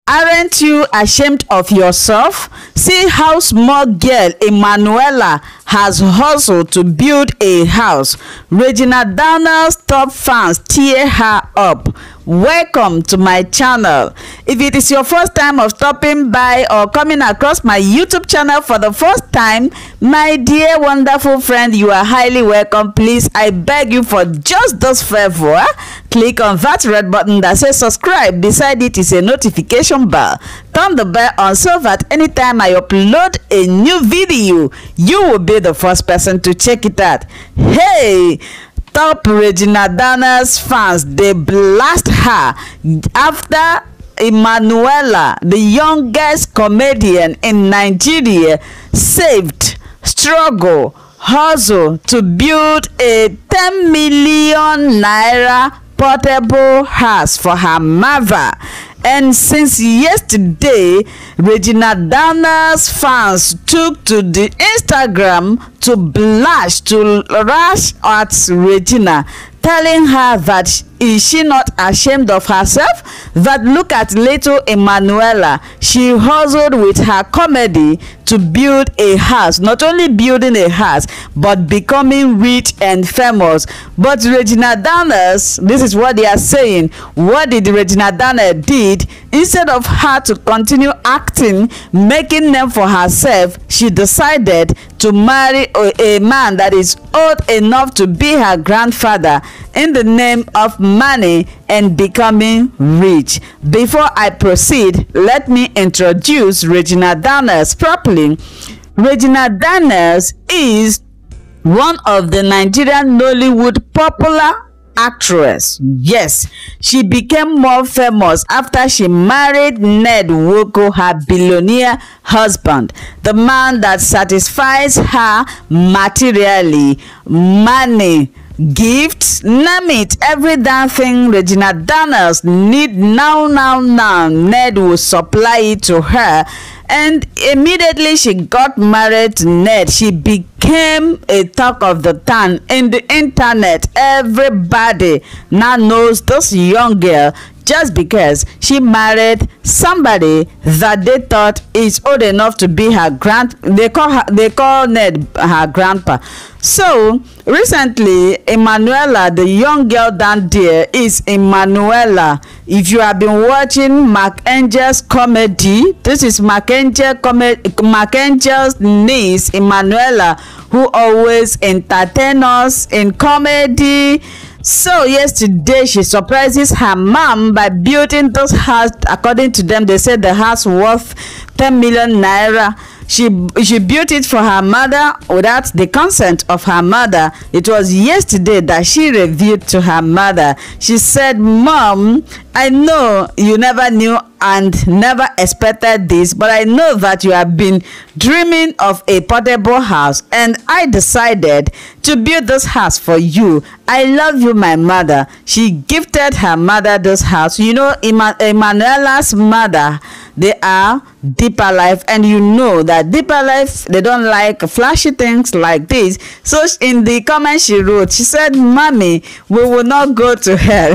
Aren't you ashamed of yourself? See how small girl Emanuela has hustled to build a house. Regina Daniels' top fans tear her up. Welcome to my channel. If it is your first time of stopping by or coming across my YouTube channel for the first time, my dear wonderful friend, you are highly welcome. Please, I beg you for just this favor. Click on that red button that says subscribe. Beside it is a notification bell. Turn the bell on so that anytime I upload a new video, you will be the first person to check it out. Hey! Top Regina Daniels fans, they blast her after Emanuela, the youngest comedian in Nigeria, saved, struggle, hustle to build a 10 million naira portable house for her mother. And since yesterday, Regina Daniels fans took to the Instagram to blast, to rush at Regina, telling her that is she not ashamed of herself? That look at little Emanuela, she hustled with her comedy to build a house, not only building a house, but becoming rich and famous. But Regina Daniels, this is what they are saying. What did Regina Daniels did? Instead of her to continue acting, making name for herself, she decided to marry a man that is old enough to be her grandfather in the name of money and becoming rich. Before I proceed, let me introduce Regina Daniels properly. Regina Daniels is one of the Nigerian Nollywood popular actress. Yes, she became more famous after she married Ned Nwoko, her billionaire husband, the man that satisfies her materially, money, gifts, name it, every damn thing Regina Daniels need now. Ned will supply it to her. And immediately she got married to Ned, she became a talk of the town in the internet. Everybody now knows this young girl just because she married somebody that they thought is old enough to be her they call Ned her grandpa. So recently, Emanuela, the young girl down there, is Emanuela. If you have been watching Mark Angel's comedy, this is Mark Angel's niece, Emanuela, who always entertains us in comedy. So yesterday she surprises her mom by building this house. According to them, they said the house worth 10 million naira. She built it for her mother without the consent of her mother. It was yesterday that she revealed to her mother. She said, "Mom, I know you never knew and never expected this, but I know that you have been dreaming of a portable house, and I decided to build this house for you. I love you, my mother." She gifted her mother this house. You know, Emanuela's mother, they are Deeper Life, and you know that Deeper Life, they don't like flashy things like this. So in the comment she wrote, she said, "Mommy, we will not go to hell."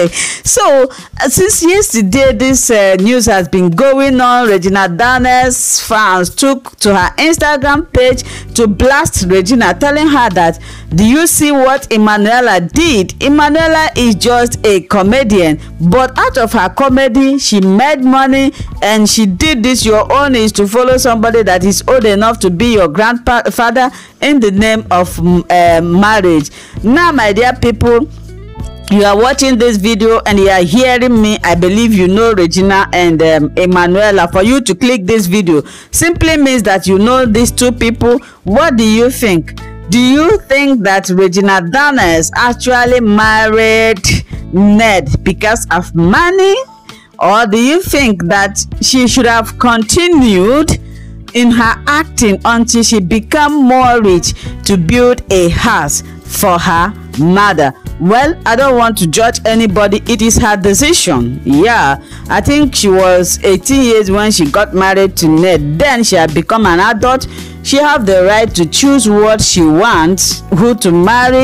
So since yesterday this news has been going on, Regina Daniels fans took to her Instagram page to blast Regina, telling her that, "Do you see what Emanuela did? Emanuela is just a comedian, but out of her comedy she made money, and she did this. Your own is to follow somebody that is old enough to be your grandfather in the name of marriage." Now, my dear people, you are watching this video and you are hearing me. I believe you know Regina and Emanuela. For you to click this video simply means that you know these two people. What do you think? Do you think that Regina Daniels actually married Ned because of money? Or do you think that she should have continued in her acting until she became more rich to build a house for her mother? Well, I don't want to judge anybody. It is her decision. Yeah, I think she was 18 years when she got married to Ned. Then she had become an adult. She have the right to choose what she wants, who to marry,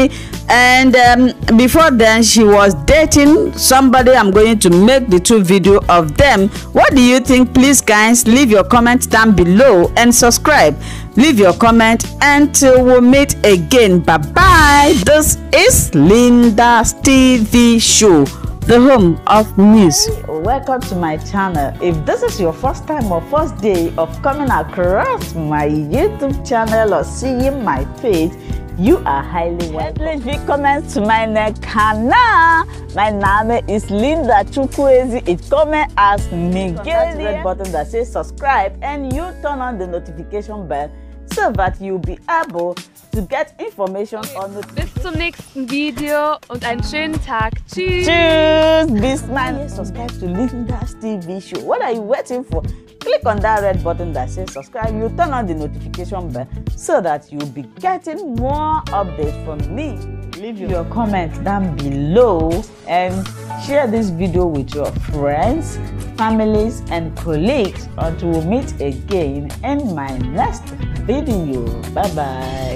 And before then she was dating somebody. I'm going to make the 2 video of them. What do you think? Please guys, leave your comment down below and subscribe. Leave your comment until we meet again. Bye bye. This is Linda's TV show, the home of news. Welcome to my channel. If this is your first time or first day of coming across my YouTube channel or seeing my page, you are highly welcome. Please willkommen to my canal. My name is Linda Chukwueze. It comes as Miguel. That red button that says subscribe, and you turn on the notification bell so that you'll be able to get information on the. Bis zum nächsten Video und einen schönen Tag. Tschüss. Tschüss. Bis man. Subscribe to Linda's TV show. What are you waiting for? Click on that red button that says subscribe. You turn on the notification bell so that you'll be getting more updates from me. Leave your comments down below and share this video with your friends, families, and colleagues until we meet again in my next video. Bye bye.